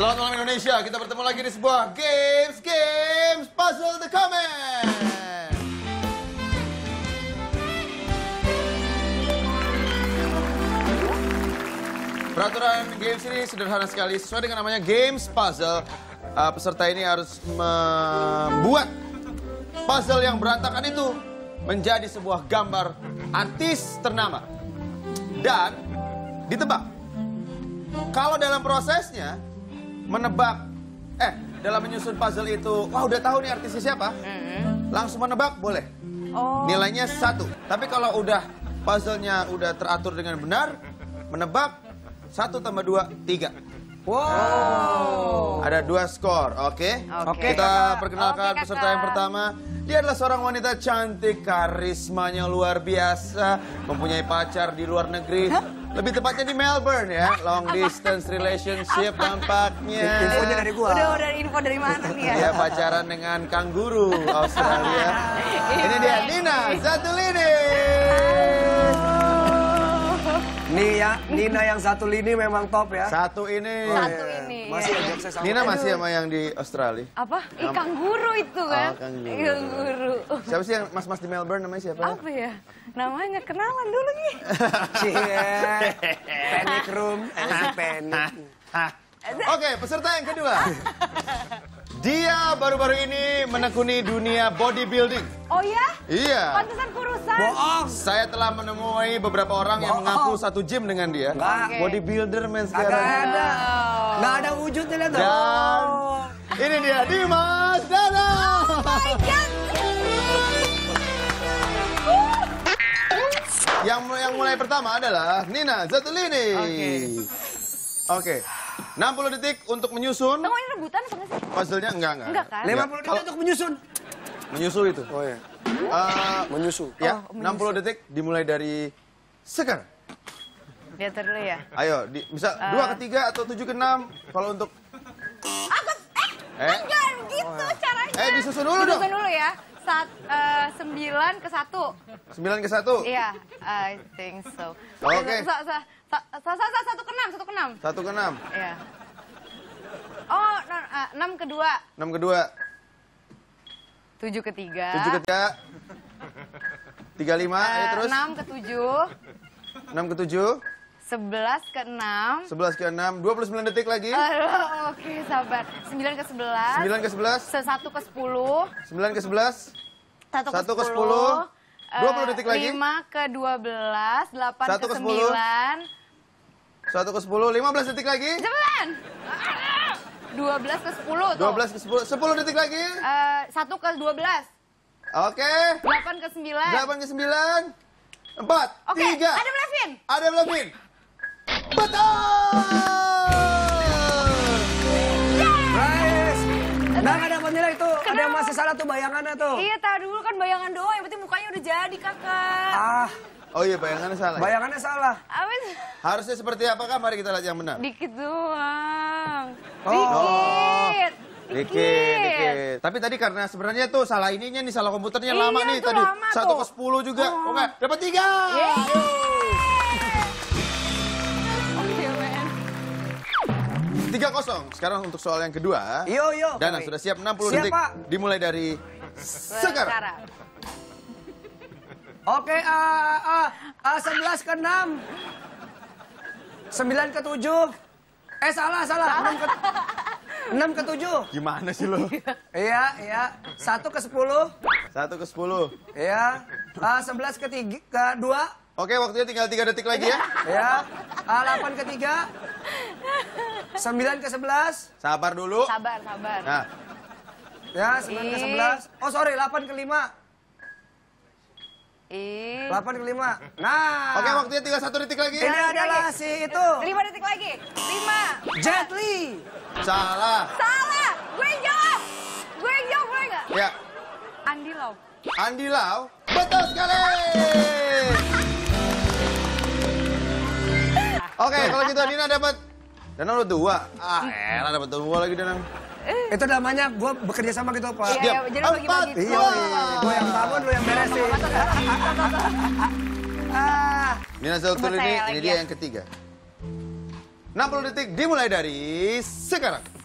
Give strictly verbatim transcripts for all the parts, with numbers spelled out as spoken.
Selamat malam Indonesia, kita bertemu lagi di sebuah Games Games Puzzle the Comment. Peraturan games ini sederhana sekali, sesuai dengan namanya Games Puzzle. Uh, peserta ini harus membuat puzzle yang berantakan itu menjadi sebuah gambar artis ternama. Dan ditebak. Kalau dalam prosesnya menebak, eh dalam menyusun puzzle itu, wah udah tahu nih artisnya siapa, mm-hmm. langsung menebak boleh. Oh. Nilainya satu. Tapi kalau udah puzzle-nya udah teratur dengan benar, menebak satu tambah dua tiga. Wow. Ada dua skor, oke? Okay? Okay. Kita perkenalkan okay, peserta yang pertama. Dia adalah seorang wanita cantik, karismanya luar biasa, mempunyai pacar di luar negeri. Huh? Lebih tepatnya di Melbourne ya, long distance relationship tampaknya. Infonya dari gua. Udah, udah info dari mana nih ya? Dia pacaran dengan kanguru Australia. Ini dia Nina Zatulini. Nih ya, Nina yang satu lini memang top ya. Satu ini. Satu ini. Masih ajak saya sama. Nina masih sama yang di Australia. Apa? Ikan guru itu kan? Oh, kanguru. Ikan guru. Siapa sih yang mas-mas di Melbourne namanya siapa? Apa ya? Namanya kenalan dulu nih. Cie. Panic room, panic. Oke, peserta yang kedua. Dia baru-baru ini menekuni dunia bodybuilding. Oh ya? Iya. Pantesan kurusan. Bohong. Saya telah menemui beberapa orang yang mengaku satu gym dengan dia. Enggak. Bodybuilder men Agak sekarang. ada. Nggak ada wujudnya lihat dong. Dan ini dia Dimas Danang. Oh my God. Yang yang mulai pertama adalah Nina Zatulini. Oke. Oke. enam puluh detik untuk menyusun. Tunggu, ini rebutan apa nggak sih? Puzzle-nya enggak enggak. Enggak kan? lima puluh detik untuk menyusun. Menyusu itu. Oh ya. Uh, Menyusu. Ya, Oh, enam puluh detik dimulai dari sekarang. Lihat dulu ya. Ayo, di, bisa Uh. dua ke tiga atau tujuh ke enam. Kalau untuk Aku, eh, Eh? enggak gitu caranya. Eh, disusun dulu dong. Disusun dulu ya. Sat, eh, sembilan ke satu. sembilan ke satu. Iya, I think so. Oke. Sa, sa, sa, sa, sa, sa, satu ke enam, satu ke enam. satu ke enam. Iya. Oh, no, uh, enam ke dua. enam ke dua. Tujuh ke tiga. tujuh ke tiga. tiga lima, Eh, ya terus. enam ke tujuh. enam ke tujuh. Sebelas ke enam. sebelas ke enam. dua puluh sembilan detik lagi. Aduh, oke, sabar. Sembilan ke sebelas. sembilan ke sebelas. Satu ke sepuluh. sembilan ke sebelas. Satu ke Satu ke sepuluh. sepuluh. dua puluh detik lagi. Lima ke dua belas. Delapan Satu ke ke sepuluh. sembilan. satu ke sepuluh. lima belas detik lagi. Cepetan. Dua belas ke sepuluh tuh. dua belas ke sepuluh. sepuluh detik lagi. Eh, satu ke dua belas. Oke. Delapan ke sembilan. delapan ke sembilan. empat. Oke, tiga. Adam Levine. Adam Levine. Betul! Guys, nggak ada dapat nilai itu. Ada yang masih salah tuh bayangannya tuh. Iya, tahu dulu kan bayangan doang, yang penting mukanya udah jadi, Kakak. Ah, Oh iya, bayangannya salah. ya? bayangannya salah. Apa sih? Harusnya seperti apakah? Mari kita lihat yang benar. Dikit doang. Oh. Dikit. Dikit, dikit. Tapi tadi karena sebenarnya tuh salah ininya nih, salah komputernya Iya, lama nih tuh tadi. lama Satu tuh. ke sepuluh juga. Oh. Oke, dapat tiga. Oke, men. Tiga kosong. Sekarang untuk soal yang kedua. Yo yo. Dana sudah siap enam puluh Siap, detik. Pak. Dimulai dari sekarang. Sekarang. Oke, ah, ah, ah, sebelas ke enam. Sembilan ke tujuh. Eh, salah, salah. Enam ke, enam ke tujuh. Gimana sih lo? Iya, iya. Satu ke sepuluh. Satu ke sepuluh. Iya. Ah, sebelas ke tiga, ke dua. Oke, waktunya tinggal tiga detik lagi ya. Ya. Ah, delapan ke tiga. Sembilan ke sebelas. Sabar dulu. Sabar, sabar. Nah, Ya, sembilan ke sebelas. Oh, sorry, delapan ke lima. Ih. Delapan ke lima. Nah. oke waktunya tinggal satu detik lagi. Ini adalah si itu. Lima detik lagi. Lima. Jet Li. Salah. Salah. Gue yang jawab. Gue yang jawab, boleh nggak? Ya, Andi Lau. Andi Lau. Betul sekali. Oke, kalau gitu Nina dapat. Danang udah dua. Ah, elah dapat dua lagi Danang. Itu namanya gue bekerja sama gitu, Pak. Iya, iya, jadi Empat. bagi-bagi. Iya, gue yang bangun, lu yang beresin. Ah, Nina Zatulini Buat saya ini, lagi ini dia ya. yang ketiga. enam puluh detik dimulai dari sekarang.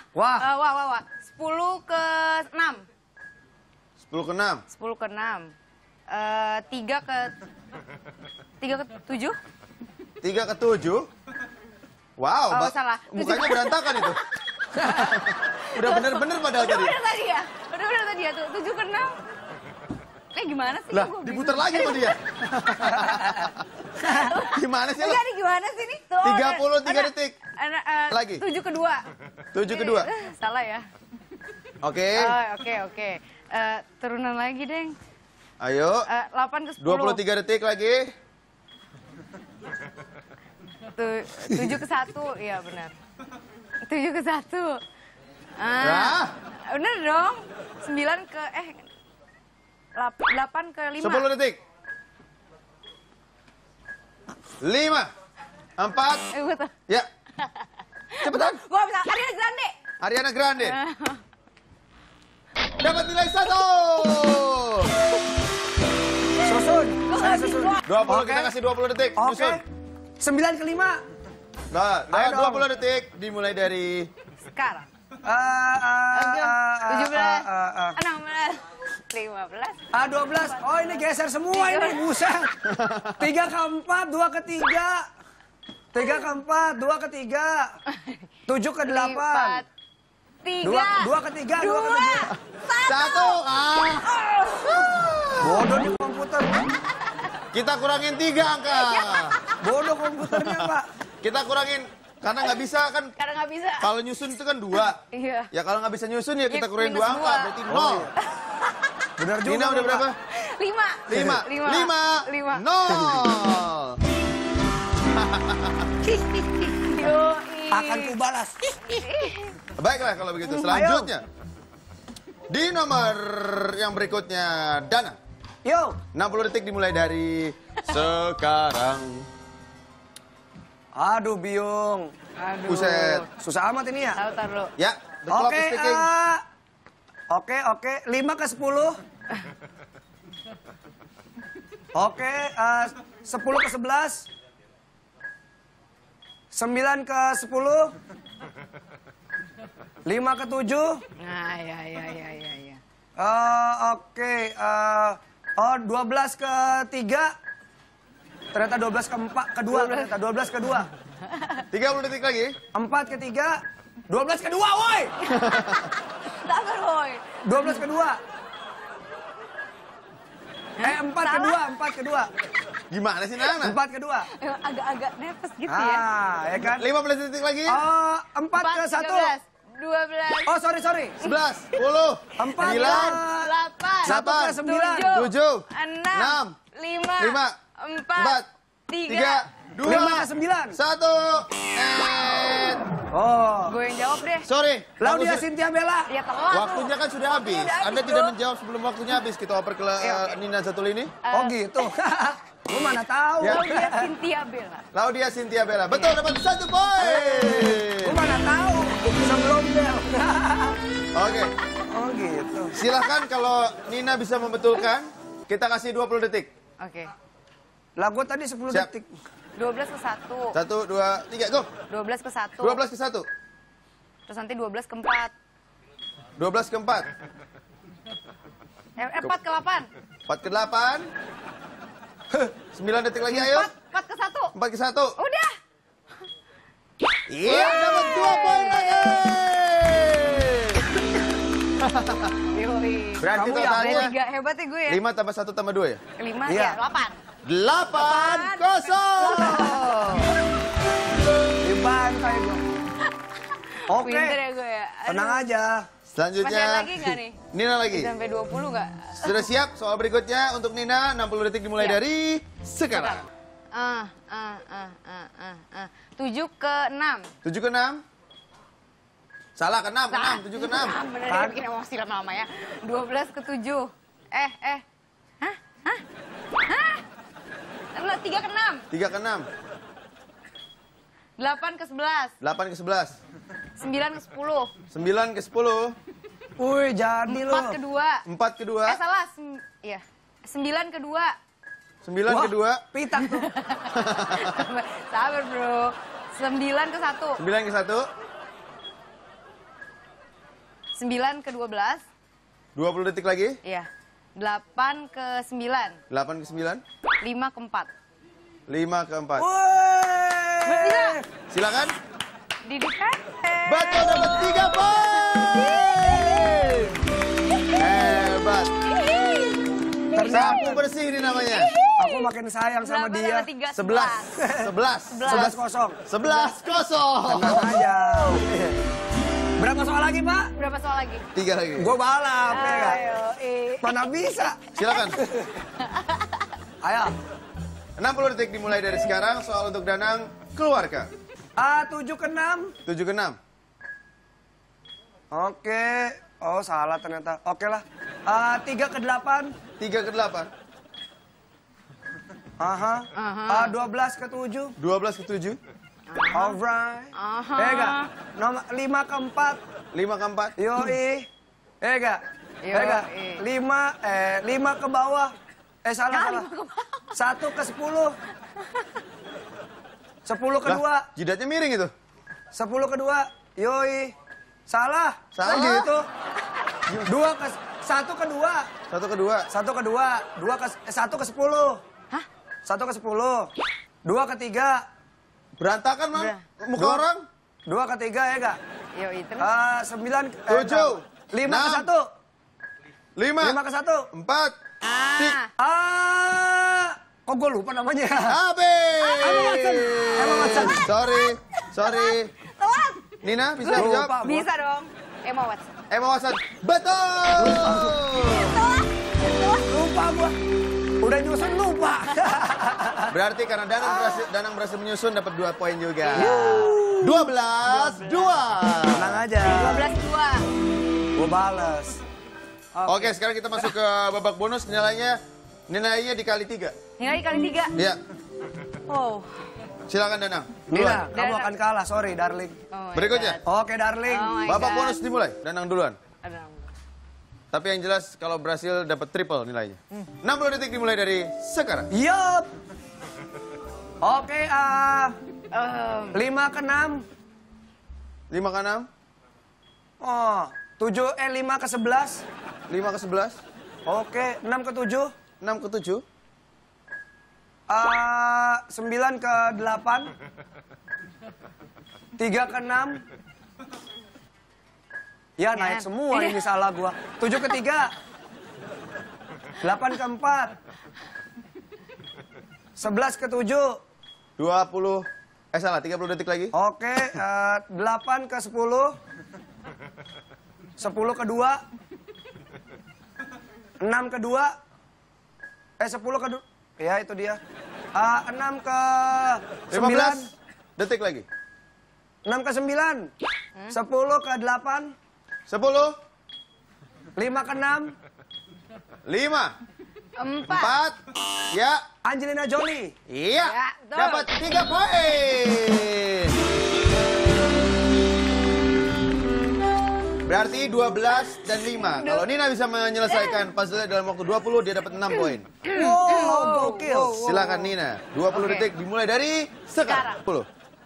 Wah. Eh, wah, wah, wah. sepuluh ke enam. sepuluh ke enam. sepuluh ke enam. Eh, tiga ke... tiga ke tujuh? tiga ke tujuh. Wow, Oh, Mbak. salah. Mukanya berantakan itu. Udah bener-bener padahal Udah tadi. bener tadi ya? Udah bener tadi ya tuh. tujuh ke enam. Eh gimana sih? Lah, Gua diputar bingung. lagi sama dia. Gimana sih lo? Enggak nih, gimana sih nih? Tuh, tiga puluh tiga ada- detik. ada, eh, Lagi. tujuh kedua. tujuh kedua. Eh, Salah ya? Oke. Oh, oke, oke. Eh, turunan lagi, Deng. Ayo. Eh, delapan ke sepuluh. dua puluh tiga detik lagi. Tu- tujuh ke satu, iya benar. Tujuh ke satu. Ya. Ah, bener dong. Sembilan ke, eh, lap- delapan ke lima. sepuluh detik. lima. empat. Eh, betul. Ya. Cepetan. Gua bisa, Ariana Grande. Ariana Grande. Dapat nilai satu. Susun. Gua Saya nggak susun. bisa. dua puluh, Oke. kita kasih dua puluh detik. Oke. Nyusun. Sembilan ke lima. Nah, nah, Ayo dong. dua puluh detik dimulai dari Sekarang. Ah, ah, Oke. ah, ah, tujuh belas. ah, ah, ah. enam belas. lima belas. Ah, dua belas. Oh, ini geser semua ini, buset. Tiga ke empat, dua ke tiga. Tiga ke empat, dua ke tiga. Tujuh ke delapan. Tiga. Dua, dua ke tiga, dua ke Dua. tiga. satu. Ah. Bodoh nih komputer. Kita kurangin tiga angka. Bodoh komputernya, Pak. Kita kurangin karena nggak bisa kan. Karena nggak bisa. Kalau nyusun itu kan dua. Iya. Ya kalau nggak bisa nyusun ya kita Ya, kurangin minus dua angka, dua. berarti nol. Benar juga. Nina udah Pak. berapa? Lima. Lima. Lima. Lima. Lima. Nol. Yoi. Akan kubalas. Baiklah kalau begitu. Selanjutnya. Di nomor yang berikutnya, Dana. Yo. enam puluh detik dimulai dari sekarang. Aduh, Biung. Aduh. Buset. Susah amat ini ya. Tahu taruh. Ya, the clock Oke, is ticking. ah. Oke, oke. Lima ke sepuluh. Oke, ah, sepuluh ke sebelas. Sembilan ke sepuluh. Lima ke tujuh. Nah, ya, ya, ya, ya, ya. Eh, oke, eh, oh dua belas ke tiga. Ternyata dua belas ke empat, kedua ternyata dua belas ke dua. tiga puluh detik lagi. empat ke tiga. dua belas ke dua, woi. Sabar, boy. dua belas ke dua. Eh, empat ke dua, empat ke dua. Gimana sih, Nana? empat ke dua. Emang agak-agak nervous gitu ya. Ah, ya kan? lima belas detik lagi. Oh, empat ke satu. dua belas. Oh, sorry, sorry. sebelas, sepuluh, Empat. sembilan, delapan. Satu ke sembilan. tujuh, enam. enam, lima. lima, Empat. empat, Tiga. tiga, dua, Lima ke sembilan. satu. And... Oh. Gue yang jawab deh. Sorry. Laudia waktu- Cynthia Bella. Ya telat. Waktunya kan sudah habis. Udah habis Anda tidak dong. menjawab sebelum waktunya habis. Kita oper ke uh, Nina satu ini. Oh gitu. Lu mana tahu. Ya. Laudia Cynthia Bella. Laudia Cynthia Bella. Betul, dapat satu poin. Lu mana tahu. Sebelum bel. Oke. Oh gitu. Silahkan kalau Nina bisa membetulkan, kita kasih dua puluh detik. Oke. Lah gua tadi sepuluh Siap. detik. dua belas ke satu. Satu, dua, tiga, go. dua belas ke satu. Dua belas ke satu. Terus nanti dua belas ke empat. Dua belas ke empat. Eh, empat ke delapan. Empat ke delapan. Sembilan detik lagi, ayo. Empat, empat ke satu. Empat ke satu. Udah. Iya, dapat dua poin lagi. Yoi. Berarti Kamu totalnya Ada tiga, hebat ya gue ya. lima tambah satu tambah dua ya? Lima, Iya. ya, delapan. Delapan kosong. Dibantai gua. Oke. Pinter ya gue ya. Aduh. Tenang aja. Selanjutnya. Masih ada lagi nggak nih? Nina lagi. Sampai dua puluh nggak? Sudah siap soal berikutnya untuk Nina. enam puluh detik dimulai Siap. dari sekarang. Ah, ah, ah, ah, ah, ah. Tujuh ke enam. Tujuh ke enam. Salah ke enam, ke enam, tujuh ke enam. Bener deh, bikin emosi lama-lama ya. Dua belas ke tujuh. Eh, eh. Hah? Hah? Hah? Enggak, tiga ke enam. Tiga ke enam. Delapan ke sebelas. Delapan ke sebelas. Sembilan ke sepuluh. Sembilan ke sepuluh. Wih, jadi lu. Empat ke dua. Empat ke dua. Eh, salah. Sem- Iya. Sembilan ke dua. Sembilan Wah, ke dua. Pitak tuh. Sabar, bro. Sembilan ke satu. Sembilan ke satu. sembilan ke dua belas. dua puluh detik lagi. Iya. delapan ke sembilan. delapan ke sembilan. lima ke empat. lima ke empat. Bisa. Silakan. Didikan. Betul, dapat tiga poin. Hebat. Sapu bersih ini namanya. Aku makin sayang sama Delapan dia. tambah tiga, Sebelas. Sebelas. Sebelas kosong. Sebelas kosong. Tenang aja. Berapa soal lagi, Pak? Berapa soal lagi? Tiga lagi. Gue balap, ya nggak? Ayo, eh. Mana bisa? Silakan. Ayo. enam puluh detik dimulai dari sekarang. Soal untuk Danang keluarga. Ah, tujuh ke enam. tujuh ke enam. Oke. Oh, salah ternyata. Oke lah. Ah, tiga ke delapan. tiga ke delapan. Aha. Ah, dua belas ke tujuh. dua belas ke tujuh. Alright. Aha. Eh, enggak? Nomor lima ke empat. lima ke empat. Yoi. Eh, enggak? Eh, enggak? Yoi. lima, eh, lima ke bawah. Eh, salah, Ya, salah. lima ke bawah. satu ke sepuluh. sepuluh ke Lah, dua. jidatnya miring itu. sepuluh ke dua. Yoi. Salah. Salah. Kok gitu. dua ke satu ke dua. Satu ke dua. Satu ke dua. Dua ke eh, satu ke sepuluh. Hah? Satu ke sepuluh. Dua ke tiga. Berantakan, Mam. Udah. Muka Dua. orang. Dua ke tiga ya enggak? Yoi, terus. Ah, sembilan. eh, Tujuh. Lima ke Enam. satu. Lima. Lima ke satu. Empat. Ah. Ah, kok gue lupa namanya? Habis. Emma Watson. Emma Watson. Sorry. Sorry. Telat. Nina, bisa Lupa. dijawab? Bisa dong. Emma Watson. Emma Watson. Betul. Lupa gua. Udah nyusun lupa. Berarti karena Danang berhasil, Danang berhasil menyusun dapat dua poin juga. Dua belas, dua. Tenang aja. dua belas dua. Gua bales. Oke, sekarang kita masuk ke babak bonus. Nilainya, nilainya dikali tiga. Nilai kali tiga. Ya, Wow. silakan Danang. Nina, Duluan. kamu akan kalah. Sorry, darling. Oh my Berikutnya. God. Oke, darling. Oh my Babak God. bonus dimulai. Danang duluan. Ada. Tapi yang jelas kalau berhasil dapat triple nilainya. enam puluh detik dimulai dari sekarang. Yup. Oke, ah, Em, lima ke enam. lima ke enam, Oh, tujuh eh lima ke sebelas. lima ke sebelas, Oke, enam ke tujuh. enam ke tujuh, Ah, sembilan ke delapan. Tiga ke enam. Ya, naik semua ini salah gua. Tujuh ke tiga. Delapan ke empat. Sebelas ke tujuh. dua puluh, eh salah, tiga puluh detik lagi. Oke, eh, delapan ke sepuluh. Sepuluh ke dua. Enam ke dua. Eh, sepuluh ke dua. Ya, itu dia. Ah, enam ke lima sembilan. belas detik lagi. Enam ke sembilan. Sepuluh ke delapan. sepuluh, Lima ke enam. lima, Empat. empat, ya, Angelina Jolie. iya, Ya, betul. dapat tiga poin. Berarti dua belas dan lima. Kalau Nina bisa menyelesaikan puzzle dalam waktu dua puluh, dia dapat enam poin. Wow, gokil. Silakan Nina, dua puluh Oke. detik dimulai dari sekarang. Sekarang. sepuluh.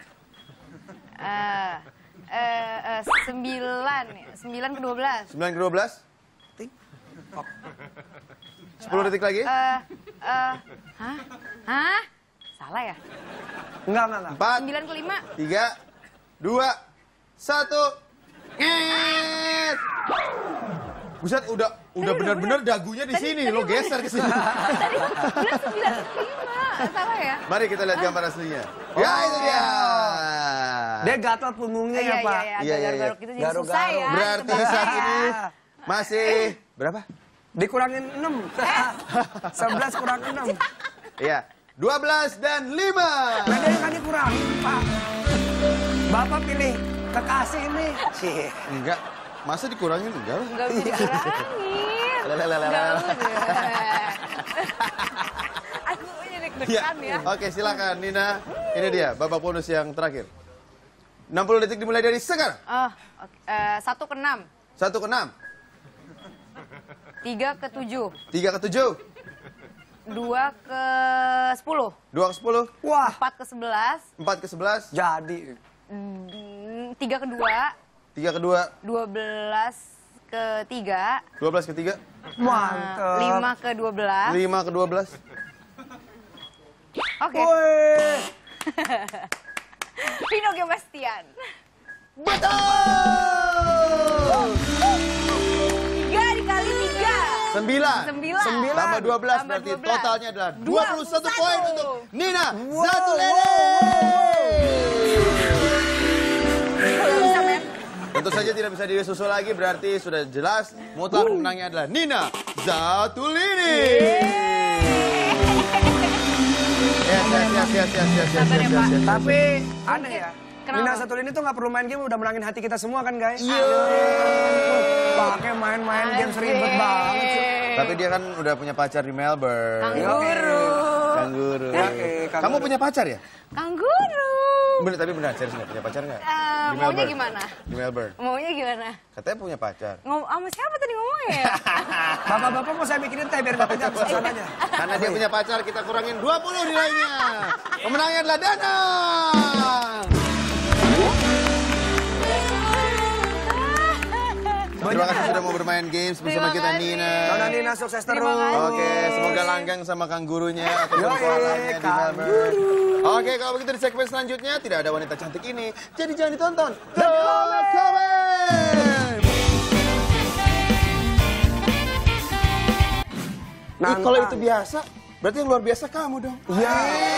Eh, eh, eh, sembilan. Sembilan ke dua belas. sembilan ke dua belas. sepuluh detik lagi. Eh, eh, hah? Hah? Salah ya? Enggak, enggak, enggak. empat, Sembilan ke lima. tiga, dua, satu. Nget. Buset, udah udah benar-benar dagunya di sini. Lo geser ke sini. Tadi bilang sembilan ke lima. Salah ya? Mari kita lihat gambar aslinya. Ya, itu dia. Dia gatal punggungnya ya, Iya, Pak. iya, Iya, iya. Agak iya, iya. garuk-garuk gitu jadi Garuk-garuk. susah ya. Berarti ditebaknya saat ya. ini masih berapa? Dikurangin enam. Sebelas kurang enam. Iya, dua belas dan lima. Nah, dia kan dikurangin, Pak. Bapak pilih kekasih ini. Cie. Enggak, masa dikurangin enggak lah. Enggak bisa dikurangin. Lelelelele. Enggak udah. Aku jadi Ya. deg-degan ya. Oke, silakan Nina. Ini dia babak bonus yang terakhir. enam puluh detik dimulai dari sekarang. Oh, oke. Eh, satu ke enam. satu ke enam, Tiga ke tujuh. tiga ke tujuh, Dua ke sepuluh. dua ke sepuluh, Wah, Empat ke sebelas. empat ke sebelas, jadi. mm, Tiga ke dua. tiga ke dua, Dua belas ke tiga. dua belas ke tiga. Mantap. lima ke dua belas. lima ke dua belas. Oke. Woi. Pinocchio Bastian. Betul! tiga dikali tiga. Sembilan. Sembilan. Tambah dua belas Tambah berarti dua belas. totalnya adalah dua puluh satu dua puluh satu. poin untuk Nina Wow. Zatulini. Belum bisa, men. Tentu saja tidak bisa disusul lagi, berarti sudah jelas mutlak pemenangnya adalah Nina Zatulini. Yes, yes, yes, yes, yes, yes, yes, Sabar ya, yes, Pak. yes, yes. Tapi aneh ya. Kenapa? Nina Zatulini tuh nggak perlu main game, udah menangin hati kita semua kan guys? Iya. Pakai main-main game ribet banget sih. Tapi dia kan udah punya pacar di Melbourne. Kangguru. Kangguru. Oke, kangguru. Kamu punya pacar ya? Kangguru. Bener, tapi benar, serius nggak punya pacar nggak? Eh, Di maunya Melbourne. gimana? Di Melbourne. Maunya gimana? Katanya punya pacar. Ngom sama siapa tadi ngomongnya ya? Bapak-bapak mau saya bikinin teh biar nggak tegang suasananya. Karena dia punya pacar, kita kurangin dua puluh nilainya. Pemenangnya adalah Danang. Terima kasih sudah mau bermain games bersama Terima kita, kasih. Nina. Nona Nina sukses Terima terus. kasih. Oke, semoga langgang sama kanggurunya atau Yoi, koalanya di kanguru. Melbourne. Oke, kalau begitu di segmen selanjutnya tidak ada wanita cantik ini, jadi jangan ditonton. The Comment. Ih, kalau itu biasa, berarti yang luar biasa kamu dong. Iya.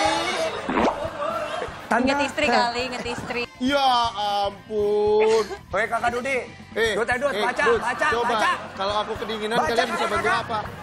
Tanda. Ingat istri kali, ingat istri. Ya ampun. Oke kakak Dudi. Eh, Dut, eh, Dut, eh, baca, Dut, baca, coba. baca. Kalau aku kedinginan, Baca, kalian bisa baca, bantu baca. apa?